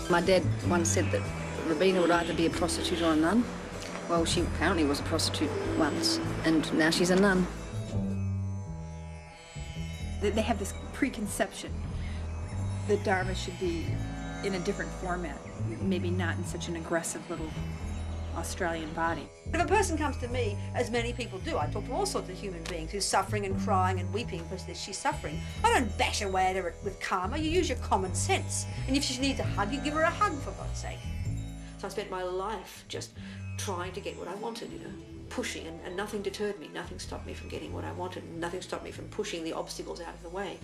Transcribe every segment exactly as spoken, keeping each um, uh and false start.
My dad once said that Robina would either be a prostitute or a nun. Well, she apparently was a prostitute once, and now she's a nun. They have this preconception that Dharma should be in a different format, maybe not in such an aggressive little Australian body. If a person comes to me, as many people do, I talk to all sorts of human beings who's suffering and crying and weeping because she's suffering. I don't bash away at her with karma, you use your common sense. And if she needs a hug, you give her a hug, for God's sake. So I spent my life just trying to get what I wanted, you know, pushing, and, and nothing deterred me, nothing stopped me from getting what I wanted, and nothing stopped me from pushing the obstacles out of the way.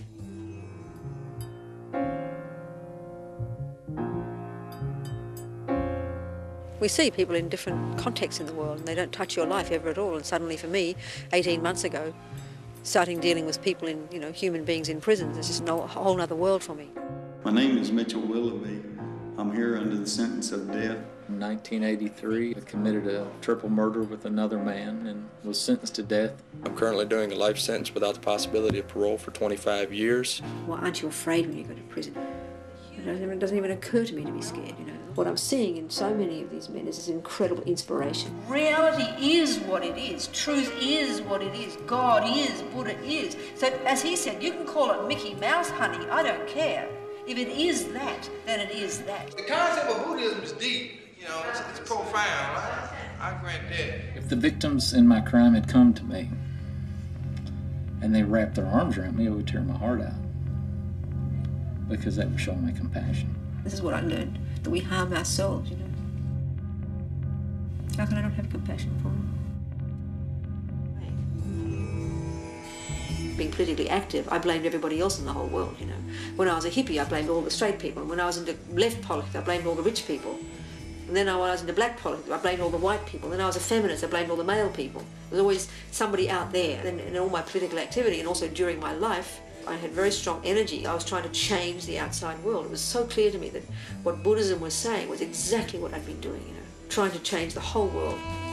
We see people in different contexts in the world and they don't touch your life ever at all, and suddenly for me, eighteen months ago, starting dealing with people in, you know, human beings in prisons, it's just a whole other world for me. My name is Mitchell Willoughby. I'm here under the sentence of death. In nineteen eighty-three, I committed a triple murder with another man and was sentenced to death. I'm currently doing a life sentence without the possibility of parole for twenty-five years. Well, aren't you afraid when you go to prison? You know, it doesn't even occur to me to be scared, you know. What I'm seeing in so many of these men is this incredible inspiration. Reality is what it is. Truth is what it is. God is, Buddha is. So, as he said, you can call it Mickey Mouse, honey, I don't care. If it is that, then it is that. The concept of Buddhism is deep, you know, it's, it's profound, right? I grant that. If the victims in my crime had come to me and they wrapped their arms around me, it would tear my heart out, because that would show my compassion. This is what I learned, that we harm ourselves, you know. How can I not have compassion for them? Being politically active, I blamed everybody else in the whole world, you know. When I was a hippie, I blamed all the straight people. And when I was into left politics, I blamed all the rich people. And then when I was into black politics, I blamed all the white people. Then I was a feminist, I blamed all the male people. There was always somebody out there. And in all my political activity, and also during my life, I had very strong energy. I was trying to change the outside world. It was so clear to me that what Buddhism was saying was exactly what I'd been doing, you know, trying to change the whole world.